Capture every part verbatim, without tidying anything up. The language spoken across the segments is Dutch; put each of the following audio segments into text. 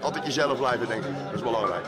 Altijd jezelf blijven, denk ik. Dat is belangrijk.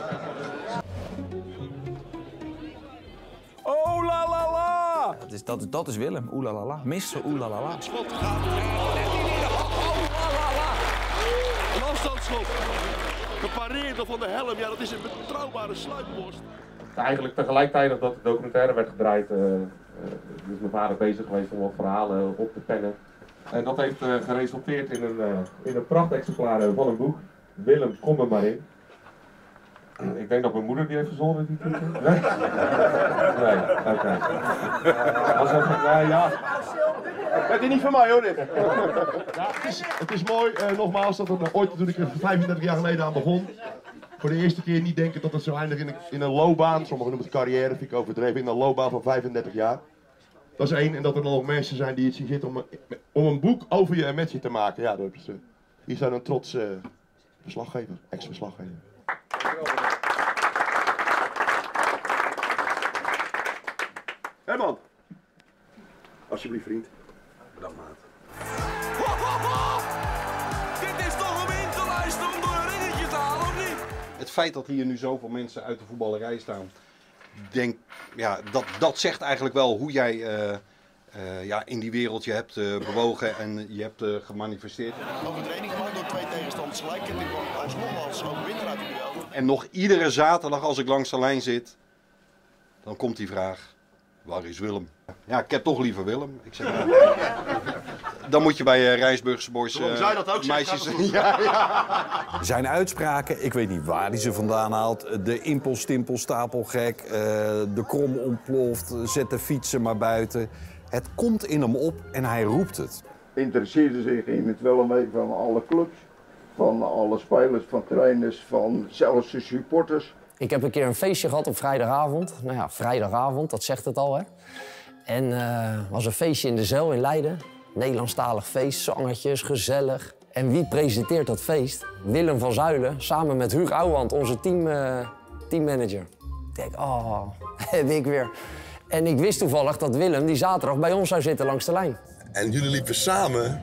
Oh la la la! Dat is, dat, dat is Willem, oeh la la la. mister oeh la la la. Het schot gaat. Oh la la la! Een afstandsschot. Gepareerd van de helm. Ja, dat is een betrouwbare sluippost. Eigenlijk tegelijkertijd dat de documentaire werd gedraaid, uh, uh, is mijn vader bezig geweest om wat verhalen op te pennen. En dat heeft uh, geresulteerd in een, uh, in een prachtexemplaar van een boek. Willem, kom er maar in. Ik denk dat mijn moeder die heeft verzonnen, die titel. Nee? Nee, oké. Okay. Als het, nou ja. Het is niet van mij hoor, dit. Ja, het, is, het is mooi, uh, nogmaals, dat het uh, ooit toen ik er vijfendertig jaar geleden aan begon. Voor de eerste keer niet denken dat het zo eindigt in een, in een loopbaan, sommigen noemen het carrière, vind ik overdreven, in een loopbaan van vijfendertig jaar. Dat is één, en dat er dan nog mensen zijn die het zien zitten om, om een boek over je en met je te maken. Ja, dat is, uh, hier zijn een trots uh, verslaggever, ex-verslaggever. Herman, alsjeblieft vriend. Bedankt maat. Ho, ho, ho! Dit is toch om in te luisteren om door een ringetje te halen, of niet? Het feit dat hier nu zoveel mensen uit de voetballerij staan, denk, ja, dat, dat zegt eigenlijk wel hoe jij uh, uh, ja, in die wereld je hebt uh, bewogen en je hebt uh, gemanifesteerd. Overtreding gemaakt door twee tegenstanders gelijk en ik kwam alsnog als overwinnaar uit de duel. En nog iedere zaterdag als ik langs de lijn zit, dan komt die vraag, waar is Willem? Ja, ik heb toch liever Willem. Ik zeg, ja. Dan moet je bij uh, Rijnsburgse boys uh, zij dat ook meisjes... zegt, ja, ja. Zijn uitspraken, ik weet niet waar hij ze vandaan haalt. De impel, stimpel, stapelgek, uh, de krom ontploft, zet de fietsen maar buiten. Het komt in hem op en hij roept het. Interesseerde zich in het wel een beetje van alle clubs, van alle spelers, van trainers, van zelfs de supporters. Ik heb een keer een feestje gehad op vrijdagavond. Nou ja, vrijdagavond, dat zegt het al, hè. En uh, was een feestje in de Zijl in Leiden. Nederlandstalig feest, zangertjes, gezellig. En wie presenteert dat feest? Willem van Zuilen, samen met Huug Ouwehand, onze team, uh, teammanager. Ik denk, oh, heb ik weer. En ik wist toevallig dat Willem die zaterdag bij ons zou zitten langs de lijn. En jullie liepen samen,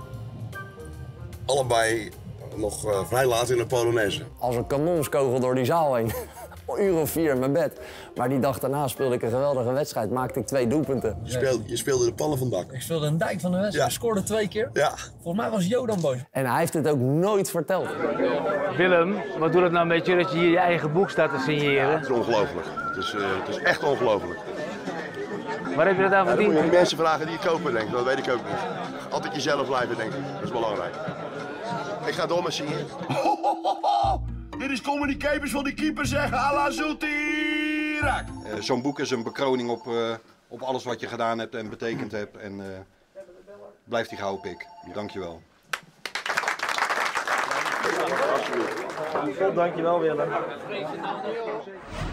allebei nog uh, vrij laat in de Polonaise. Als een kanonskogel door die zaal heen. Een uur of vier in mijn bed. Maar die dag daarna speelde ik een geweldige wedstrijd. Maakte ik twee doelpunten. Je speelde, je speelde de pallen van het dak. Ik speelde een dijk van de wedstrijd. Ja. Scoorde twee keer. Ja. Volgens mij was Jodan boos. En hij heeft het ook nooit verteld. Willem, wat doet het nou met je dat je hier je eigen boek staat te signeren? Ja, het is ongelooflijk. Het is, uh, het is echt ongelooflijk. Waar heb je dat aan Ja, dan moet verdiend? je die mensen vragen die het kopen, denk ik. Dat weet ik ook niet. Altijd jezelf blijven, denk ik. Dat is belangrijk. Ik ga door met zingen. Dit is communicators van die keeper zeggen, à la Zoutirak. Uh, Zo'n boek is een bekroning op, uh, op alles wat je gedaan hebt en betekend hebt. En uh, blijf die gouden pik. Dankjewel. Dankjewel Willem.